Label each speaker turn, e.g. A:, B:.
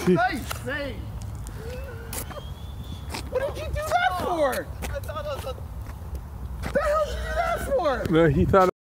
A: Nice save. What did you do that for?
B: I thought it was a...
A: What the hell did you do that for?
C: No, he thought